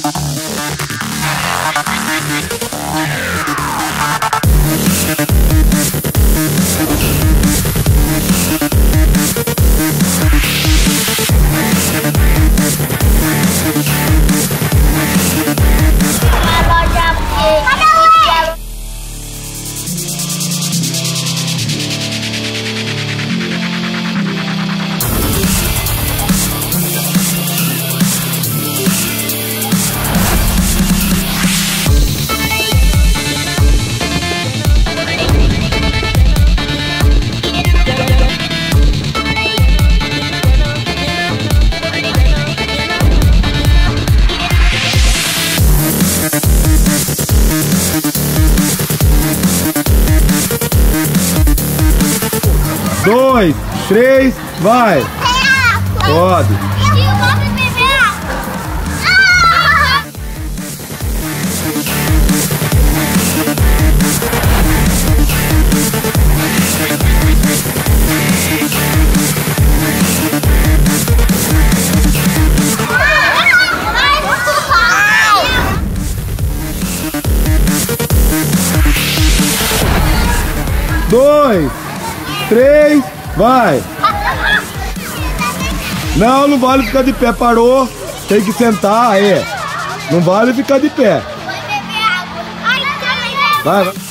Dois, três, vai! Pode! Dois, três, vai! Não, não vale ficar de pé, parou. Tem que sentar, aí. Não vale ficar de pé. Vai, vai.